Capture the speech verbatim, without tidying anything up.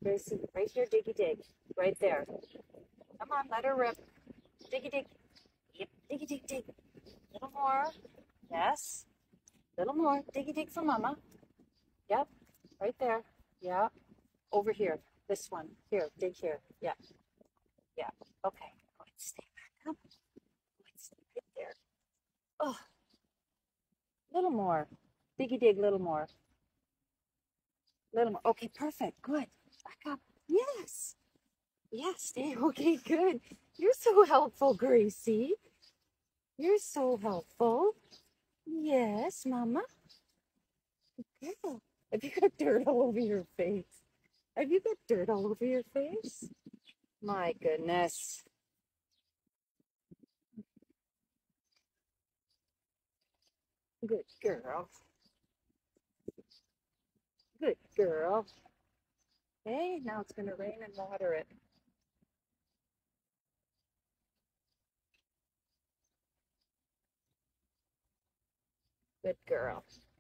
Graycie, right here, diggy dig. Right there. Come on, let her rip. Diggy dig. Yep, diggy dig dig. A little more. Yes. A little more. Diggy dig for mama. Yep. Right there. Yeah. Over here. This one. Here. Dig here. Yeah. Yeah. Okay. Go ahead. Stay back up. Go ahead. Stay right there. Oh, a little more. Diggy dig, little more. Little more. Okay, perfect. Good. Back up. Yes. Yes, stay. Okay, good. You're so helpful, Graycie. You're so helpful. Yes, Mama. Girl. Have you got dirt all over your face? Have you got dirt all over your face? My goodness. Good girl. Good girl. Okay, now it's going to rain and water it. Good girl.